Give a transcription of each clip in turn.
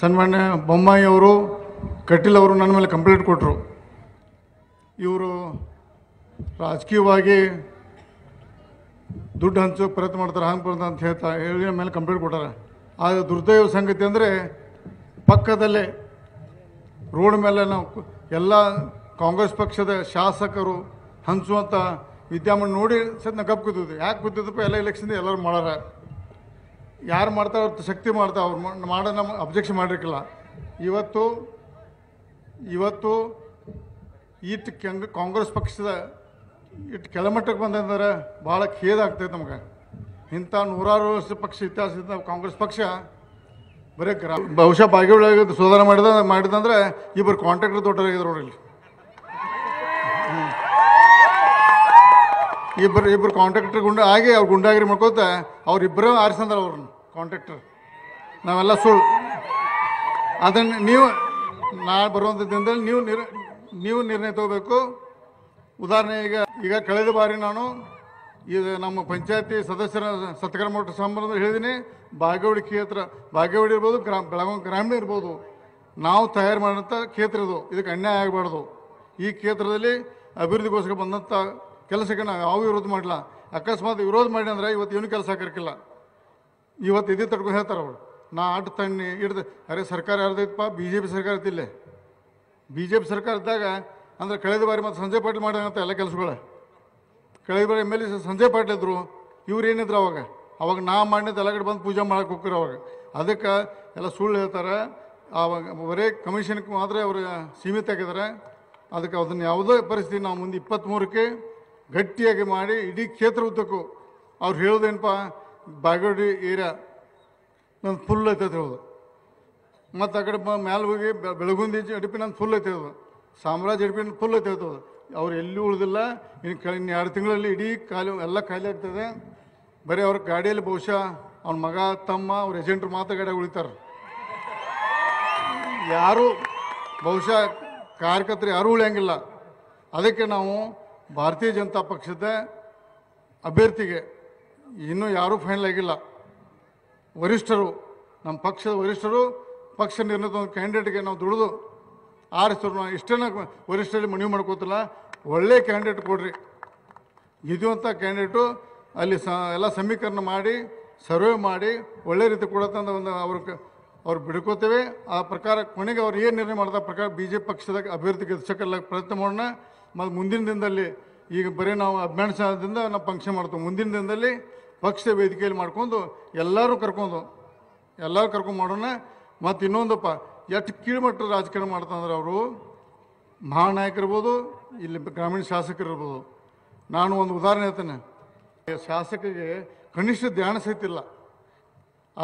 ಸನ್ಮಾನ್ಯ ಬೊಮ್ಮಾಯಿ ಅವರು ಕಟೀಲ್ ಅವರು ನನ್ನ ಮೇಲೆ ಕಂಪ್ಲೇಂಟ್ ಕೊಟ್ಟರು. ಇವರು ರಾಜಕೀಯವಾಗಿ ದುಡ್ಡು ಹಂಚೋಕೆ ಪ್ರಯತ್ನ ಮಾಡ್ತಾರೆ, ಹಂಗೆ ಬರ್ತದೆ ಅಂತ ಹೇಳಿ ಮೇಲೆ ಕಂಪ್ಲೇಂಟ್ ಕೊಟ್ಟಾರೆ. ಆದರೆ ದುರ್ದೈವ ಸಂಗತಿ ಅಂದರೆ ಪಕ್ಕದಲ್ಲೇ ರೋಡ್ ಮೇಲೆ ನಾವು ಎಲ್ಲ ಕಾಂಗ್ರೆಸ್ ಪಕ್ಷದ ಶಾಸಕರು ಹಂಚುವಂಥ ವಿದ್ಯಮಾನ ನೋಡಿ ಸದ್ಯ ಗಪ್ ಕೂತಿದ್ವಿ. ಯಾಕೆ ಕೂತಿದ್ದಪ್ಪ, ಎಲ್ಲ ಎಲೆಕ್ಷನ್ ಎಲ್ಲರೂ ಮಾಡಾರ, ಯಾರು ಮಾಡ್ತಾರೆ ಅವ್ರು ಶಕ್ತಿ ಮಾಡ್ತಾರೆ, ಅವ್ರು ಮಾಡೋ ನಮ್ಗೆ ಅಬ್ಜೆಕ್ಷನ್ ಮಾಡಿರ್ಕಿಲ್ಲ. ಇವತ್ತು ಇಟ್ಟು ಕಾಂಗ್ರೆಸ್ ಪಕ್ಷದ ಇಟ್ಟು ಕೆಳಮಟ್ಟಕ್ಕೆ ಬಂದಂದ್ರೆ ಭಾಳ ಖೇದ ಆಗ್ತೈತೆ ನಮ್ಗೆ. ಇಂಥ ನೂರಾರು ವರ್ಷ ಪಕ್ಷ ಇತಿಹಾಸದಿಂದ ಕಾಂಗ್ರೆಸ್ ಪಕ್ಷ ಬರೀ ಬಹುಶಃ ಬಾಗೇವಾಡಿ ಸುಧಾರಣೆ ಮಾಡಿದಂದ್ರೆ ಇಬ್ಬರು ಕಾಂಟ್ರಾಕ್ಟರ್ ದೊಡ್ಡರಾಗಿದ್ರು ನೋಡಿ. ಇಬ್ಬರು ಕಾಂಟ್ರಾಕ್ಟರ್ ಆಗಿ ಅವ್ರು ಗುಂಡಾಗಿರಿ ಮಾಡ್ಕೋತ ಅವ್ರಿಬ್ಬರೇ ಆರಿಸಂದ್ರೆ ಅವ್ರನ್ನ ಕಾಂಟ್ರಾಕ್ಟರ್. ನಾವೆಲ್ಲ ಸುಳ್ಳು. ಅದನ್ನು ನೀವು ನಾಳೆ ಬರುವಂಥ ದಿನದಲ್ಲಿ ನೀವು ನಿರ್ಣಯ ತಗೋಬೇಕು. ಉದಾಹರಣೆ ಈಗ ಕಳೆದ ಬಾರಿ ನಾನು ಇದು ನಮ್ಮ ಪಂಚಾಯತಿ ಸದಸ್ಯರ ಸತ್ಕಾರ ಮಾಡೋ ಸಂಬಂಧ ಹೇಳಿದ್ದೀನಿ. ಬಾಗೇವಾಡಿ ಕ್ಷೇತ್ರ, ಬಾಗೇವಾಡಿ ಇರ್ಬೋದು, ಬೆಳಗಾವಿ ಗ್ರಾಮೀಣ ಇರ್ಬೋದು, ನಾವು ತಯಾರು ಮಾಡೋಂಥ ಕ್ಷೇತ್ರ ಇದು. ಇದಕ್ಕೆ ಅನ್ಯಾಯ ಆಗಬಾರ್ದು. ಈ ಕ್ಷೇತ್ರದಲ್ಲಿ ಅಭಿವೃದ್ಧಿಗೋಸ್ಕರ ಬಂದಂಥ ಕೆಲಸಕ್ಕೆ ನಾವು ಯಾವ ವಿರೋಧ ಮಾಡಿಲ್ಲ. ಅಕಸ್ಮಾತ್ ವಿರೋಧ ಮಾಡಿ ಅಂದರೆ ಇವತ್ತು ಏನು ಕೆಲಸ ಹಾಕಿರ್ಕಿಲ್ಲ. ಇವತ್ತು ಇದೇ ತಡ್ಕೊಂಡು ಹೇಳ್ತಾರೆ ಅವರು, ನಾ ಆಟ ತಣ್ಣಿ ಹಿಡ್ದು ಅರೆ ಸರ್ಕಾರ ಯಾರ್ದೈತಪ್ಪ, BJP ಸರ್ಕಾರ ಇದ್ದಿಲ್ಲೇ. BJP ಸರ್ಕಾರ ಇದ್ದಾಗ ಅಂದರೆ ಕಳೆದ ಬಾರಿ ಮತ್ತು ಸಂಜಯ್ ಪಾಟೀಲ್ ಮಾಡೋಂಥ ಎಲ್ಲ ಕೆಲಸಗಳು. ಕಳೆದ ಬಾರಿ MLA ಸಂಜಯ್ ಪಾಟೀಲ್ ಇದ್ದರು, ಇವ್ರು ಏನಿದ್ರು ಅವಾಗ ನಾ ಮಾಡಿದ ಎಲ್ಲ ಕಡೆ ಬಂದು ಪೂಜೆ ಮಾಡೋಕೆ ಹೋಗ್ತಾರೆ ಅವಾಗ. ಅದಕ್ಕೆ ಎಲ್ಲ ಸುಳ್ಳು ಹೇಳ್ತಾರೆ. ಆವಾಗ ಬರೀ ಕಮಿಷನ್ಗೆ ಮಾತ್ರ ಅವರು ಸೀಮಿತ ಆಗಿದ್ದಾರೆ. ಅದಕ್ಕೆ ಅದನ್ನು ಯಾವುದೇ ಪರಿಸ್ಥಿತಿ ನಾವು ಮುಂದೆ 23ಕ್ಕೆ ಗಟ್ಟಿಯಾಗಿ ಮಾಡಿ ಇಡೀ ಕ್ಷೇತ್ರ ಉದ್ದಕ್ಕೂ ಅವ್ರು ಹೇಳೋದೇನಪ್ಪ, ಬಾಗೇವಾಡಿ ಏರಿಯಾ ನನ್ನ ಫುಲ್ ಐತೈತೆ ಹೇಳೋದು. ಮತ್ತು ಆ ಕಡೆ ಮ್ಯಾಲೆ ಹೋಗಿ ಬೆಳಗುಂದಿ ಅಡಿಪಿ ನನ್ನ ಫುಲ್ ಐತೆ ಹೇಳೋದು, ಸಾಮ್ರಾಜ್ಯ ಅಡಿಪಿ ಫುಲ್ ಐತೆ ಹೇಳ್ತದೆ. ಅವ್ರು ಎಲ್ಲಿ ಉಳಿದಿಲ್ಲ. ಇನ್ನು 2 ತಿಂಗಳಲ್ಲಿ ಇಡೀ ಎಲ್ಲ ಖಾಲಿ ಆಗ್ತದೆ. ಬರೀ ಅವ್ರ ಗಾಡಿಯಲ್ಲಿ ಬಹುಶಃ ಅವ್ನ ಮಗ, ತಮ್ಮ, ಅವ್ರ ಏಜೆಂಟ್ರು ಮಾತ್ರ ಗಾಡಿಯಾಗ ಉಳಿತಾರೆ. ಯಾರೂ ಬಹುಶಃ ಕಾರ್ಯಕರ್ತರು ಯಾರೂ ಉಳಿಯಂಗಿಲ್ಲ. ಅದಕ್ಕೆ ನಾವು ಭಾರತೀಯ ಜನತಾ ಪಕ್ಷದ ಅಭ್ಯರ್ಥಿಗೆ ಇನ್ನೂ ಯಾರೂ ಫೈನಲ್ ಆಗಿಲ್ಲ. ವರಿಷ್ಠರು, ನಮ್ಮ ಪಕ್ಷದ ವರಿಷ್ಠರು ಪಕ್ಷ ನಿರ್ಣಯದ ಒಂದು ಕ್ಯಾಂಡಿಡೇಟ್ಗೆ ನಾವು ದುಡಿದು ಆರಿಸಿದ್ರು. ನಾವು ಇಷ್ಟನ್ನ ವರಿಷ್ಠರಲ್ಲಿ ಮನವಿ ಮಾಡ್ಕೋತಿಲ್ಲ, ಒಳ್ಳೆ ಕ್ಯಾಂಡಿಡೇಟ್ ಕೊಡ್ರಿ. ಗೆದ್ದುವಂಥ ಕ್ಯಾಂಡಿಡೇಟು ಅಲ್ಲಿ ಎಲ್ಲ ಸಮೀಕರಣ ಮಾಡಿ ಸರ್ವೆ ಮಾಡಿ ಒಳ್ಳೆ ರೀತಿ ಕೊಡತ್ತಂದ ಒಂದು ಅವ್ರು ಬಿಡ್ಕೋತೇವೆ. ಆ ಪ್ರಕಾರ ಕೊನೆಗೆ ಅವ್ರು ಏನು ನಿರ್ಣಯ ಮಾಡಿದ ಪ್ರಕಾರ BJP ಪಕ್ಷದ ಅಭ್ಯರ್ಥಿ ಗೆಲ್ಸಕ್ಕೆಲ್ಲ ಪ್ರಯತ್ನ ಮಾಡೋಣ. ಮತ್ತು ಮುಂದಿನ ದಿನದಲ್ಲಿ ಈಗ ಬರೀ ನಾವು ಅಭಿಮಾನಿಸೋದ್ರಿಂದ ನಾವು ಫಂಕ್ಷನ್ ಮಾಡ್ತೇವೆ. ಮುಂದಿನ ದಿನದಲ್ಲಿ ಪಕ್ಷ ವೇದಿಕೆಯಲ್ಲಿ ಮಾಡ್ಕೊಂಡು ಎಲ್ಲರೂ ಕರ್ಕೊಂಡು ಮಾಡೋಣ. ಮತ್ತು ಇನ್ನೊಂದಪ್ಪ, ಎಷ್ಟು ಕೀಳ್ಮಟ್ಟದ ರಾಜಕಾರಣ ಮಾಡ್ತಂದ್ರೆ ಅವರು ಮಹಾನಾಯಕರಿರ್ಬೋದು, ಇಲ್ಲಿ ಗ್ರಾಮೀಣ ಶಾಸಕರಿರ್ಬೋದು. ನಾನು ಒಂದು ಉದಾಹರಣೆ ಹೇಳ್ತೇನೆ. ಶಾಸಕರಿಗೆ ಕನಿಷ್ಠ ಧ್ಯಾನ ಸಹಿತ ಇಲ್ಲ. ಆ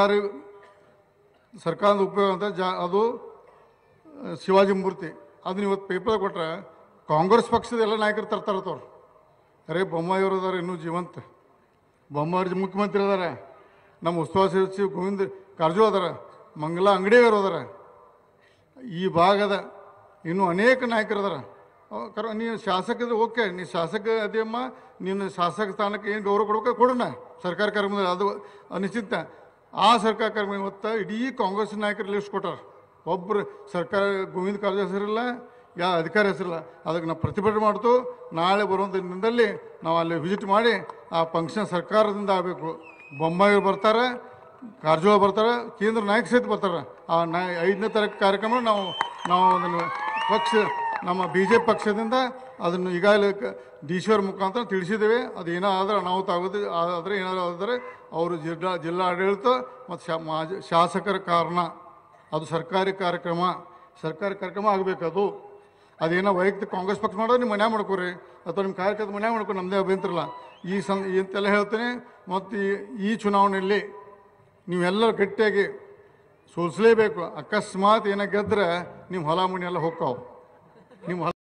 ಸರ್ಕಾರದ ಉಪಯೋಗ ಅಂತ ಅದು ಶಿವಾಜಿ ಮೂರ್ತಿ. ಅದನ್ನ ಇವತ್ತು ಪೇಪರ್ ಕೊಟ್ಟರೆ ಕಾಂಗ್ರೆಸ್ ಪಕ್ಷದ ಎಲ್ಲ ನಾಯಕರು ತರ್ತಾರತ್ತವ್ರು. ಅರೆ ಬೊಮ್ಮಾಯಿಯವರು ಅದಾರೆ ಇನ್ನೂ ಜೀವಂತ, ಬೊಮ್ಮಾಯಿ ಮುಖ್ಯಮಂತ್ರಿ ಅದಾರೆ, ನಮ್ಮ ಉಸ್ತುವಾರಿ ಸಚಿವ ಗೋವಿಂದ ಕಾರಜೋಳ ಅದಾರ, ಮಂಗಲ ಅಂಗಡಿಯವರು ಅದಾರ. ಈ ಭಾಗದ ಇನ್ನೂ ಅನೇಕ ನಾಯಕರು ಅದಾರ. ನೀನು ಶಾಸಕದ ಓಕೆ, ನೀ ಶಾಸಕ ಅದೇಮ್ಮ, ನೀನು ಶಾಸಕ ಸ್ಥಾನಕ್ಕೆ ಏನು ಗೌರವ ಕೊಡ್ಬೇಕು ಕೊಡೋಣ. ಸರ್ಕಾರ ಕಾರ್ಯಕ್ರಮದಲ್ಲಿ ಅದು ಅನಿಶ್ಚಿತ. ಆ ಸರ್ಕಾರ ಕಾರ್ಯಕ್ರಮ ಇವತ್ತು ಇಡೀ ಕಾಂಗ್ರೆಸ್ ನಾಯಕರು ಲಿಸ್ಟ್ ಕೊಟ್ಟಾರ. ಒಬ್ಬರು ಸರ್ಕಾರ ಗೋವಿಂದ ಕಾರಜೋಳ ಹೆಸರಿಲ್ಲ, ಯಾವ ಅಧಿಕಾರಿ ಹೆಸರಿಲ್ಲ. ಅದಕ್ಕೆ ನಾವು ಪ್ರತಿಭಟನೆ ಮಾಡ್ತು. ನಾಳೆ ಬರುವಂಥ ದಿನದಲ್ಲಿ ನಾವು ಅಲ್ಲಿ ವಿಸಿಟ್ ಮಾಡಿ ಆ ಫಂಕ್ಷನ್ ಸರ್ಕಾರದಿಂದ ಆಗಬೇಕು. ಬೊಮ್ಮಾಯಿ ಬರ್ತಾರೆ, ಕಾರಜೋಳ ಬರ್ತಾರೆ, ಕೇಂದ್ರ ನಾಯಕ ಸಹಿತ ಬರ್ತಾರೆ. ಆ 5ನೇ ತಾರೀಕು ಕಾರ್ಯಕ್ರಮ ನಾವು ಅದನ್ನು ನಮ್ಮ BJP ಪಕ್ಷದಿಂದ ಅದನ್ನು ಈಗಾಗಲೇ DC ಅವ್ರ ಮುಖಾಂತರ ತಿಳಿಸಿದ್ದೇವೆ. ಅದು ಏನಾದರೂ ಅನಾಹುತ ಆಗೋದು ಆದರೆ ಏನಾದರೂ ಆದರೆ ಅವರು ಜಿಲ್ಲಾ ಆಡಳಿತ ಮತ್ತು ಶಾಸಕರ ಕಾರಣ. ಅದು ಸರ್ಕಾರಿ ಕಾರ್ಯಕ್ರಮ ಆಗಬೇಕು. ಅದೇನೋ ವೈಯಕ್ತಿಕ ಕಾಂಗ್ರೆಸ್ ಪಕ್ಷ ಮಾಡೋದು ನಿಮ್ಮ ಮನೆ ಮಾಡ್ಕೋರಿ, ಅಥವಾ ನಿಮ್ಮ ಕಾರ್ಯಕರ್ತ ಮನೆ ಮಾಡ್ಕೊಂಡು ನಮ್ಮದೇ ಅಭ್ಯಂತರಲ್ಲ. ಇಂತೆಲ್ಲ ಹೇಳ್ತೇನೆ. ಮತ್ತು ಈ ಚುನಾವಣೆಯಲ್ಲಿ ನೀವೆಲ್ಲರೂ ಗಟ್ಟಿಯಾಗಿ ಸೋಲಿಸಲೇಬೇಕು. ಅಕಸ್ಮಾತ್ ಏನೋ ಗೆದ್ದರೆ ನಿಮ್ಮ ಹೊಲ ಮನೆ ಎಲ್ಲ ಹೋಗ್ತಾವೆ. ನಿಮ್ಮ